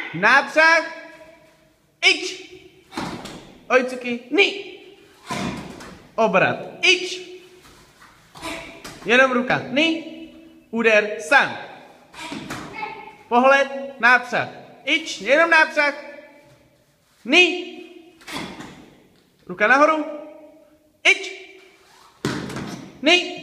nápřah, ič, ojcuky, ni, obrat, ič, jenom ruka, ni, úder, sam, pohled, nápřah, ič, jenom nápřah, ni, ruka nahoru, ič, ni,